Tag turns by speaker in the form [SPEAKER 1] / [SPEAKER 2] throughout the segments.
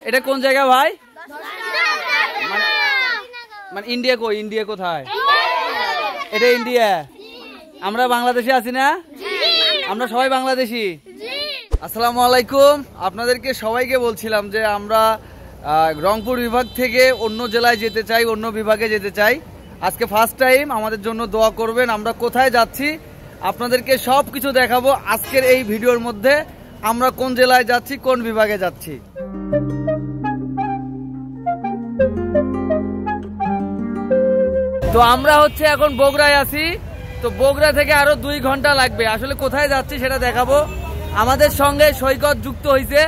[SPEAKER 1] এটা কোন জায়গা ভাই? মানে ইন্ডিয়া কোথায়? এটা ইন্ডিয়া। আমরা বাংলাদেশে আছি না? আমরা সবাই বাংলাদেশি। আসসালামু আলাইকুম। আপনাদেরকে সবাইকে বলছিলাম যে আমরা রংপুর বিভাগ থেকে অন্য জেলায় যেতে চাই, অন্য বিভাগে যেতে চাই। আজকে ফার্স্ট টাইম, আমাদের জন্য দোয়া করবেন। আমরা কোথায় যাচ্ছি আপনাদেরকে সব কিছু দেখাবো আজকের এই ভিডিওর মধ্যে। আমরা কোন জেলায় যাচ্ছি, কোন বিভাগে যাচ্ছি। তো আমরা এখন বগুড়ায় আছি। তো বগুড়া থেকে আরো 2 ঘন্টা লাগবে। আসলে কোথায় যাচ্ছি সেটা দেখাবো। আমাদের সঙ্গে সৈকত যুক্ত হয়েছে।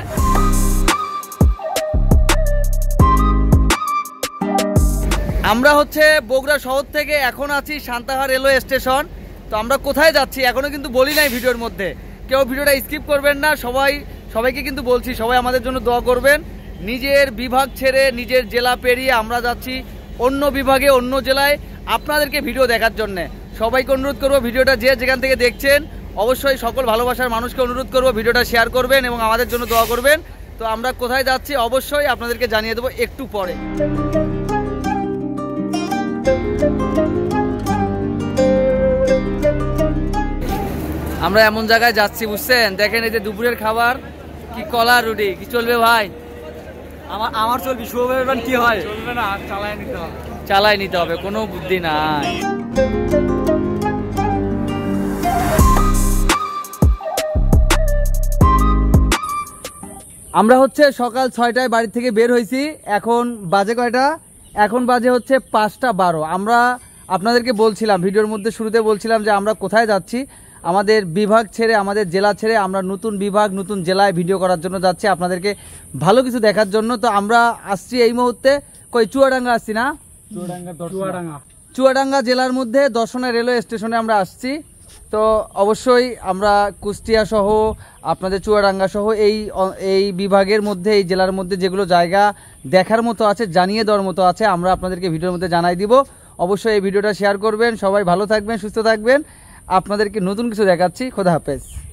[SPEAKER 1] আমরা বগুড়া শহর থেকে এখন আছি সান্তাহার রেলওয়ে স্টেশন। তো আমরা কোথায় যাচ্ছি এখনো কিন্তু বলি নাই ভিডিওর মধ্যে। কেউ ভিডিওটা স্কিপ করবেন না। সবাইকে কিন্তু বলছি, সবাই আমাদের জন্য দোয়া করবেন। নিজের বিভাগ ছেড়ে, নিজের জেলা পেরিয়ে আমরা যাচ্ছি অন্য বিভাগে, অন্য জেলায় আপনাদেরকে ভিডিও দেখার জন্য। সবাইকে অনুরোধ করবো, ভিডিওটা যে যেখান থেকে দেখছেন অবশ্যই সকল ভালোবাসার মানুষকে অনুরোধ করবো ভিডিওটা শেয়ার করবেন এবং আমাদের জন্য দোয়া করবেন। তো আমরা কোথায় যাচ্ছি অবশ্যই আপনাদেরকে জানিয়ে দেবো একটু পরে। আমরা এমন জায়গায় যাচ্ছি বুঝছেন, দেখেন এই যে দুপুরের খাবার কি, কলা রুটি কি চলবে ভাই?
[SPEAKER 2] আমার চলবে, শুভের কি হয়?
[SPEAKER 1] চলবে না, চালাই নিতে হবে, কোনো বুদ্ধি নাই। আমরা সকাল 6টায় বাড়ি থেকে বের হয়েছি। এখন বাজে কয়টা? এখন বাজে 5টা 12। আমরা আপনাদেরকে বলছিলাম, ভিডিওর মধ্যে শুরুতে বলছিলাম যে আমরা কোথায় যাচ্ছি। আমাদের বিভাগ ছেড়ে, আমাদের জেলা ছেড়ে আমরা নতুন বিভাগ, নতুন জেলায় ভিডিও করার জন্য যাচ্ছি, আপনাদেরকে ভালো কিছু দেখার জন্য। তো আমরা আসছি এই মুহূর্তে চুয়াডাঙ্গা আসছি না? চুয়াডাঙ্গা জেলার মধ্যে দর্শনা রেলওয়ে স্টেশনে আমরা আসছি। তো অবশ্যই আমরা কুষ্টিয়া সহ, আপনাদের চুয়াডাঙ্গা সহ এই বিভাগের মধ্যে, এই জেলার মধ্যে যেগুলো জায়গা দেখার মতো আছে, জানিয়ে দেওয়ার মতো আছে, আমরা আপনাদেরকে ভিডিওর মধ্যে জানাই দিব। অবশ্যই এই ভিডিওটা শেয়ার করবেন। সবাই ভালো থাকবেন, সুস্থ থাকবেন। আপনাদেরকে নতুন কিছু দেখাচ্ছি। খোদা হাফেজ।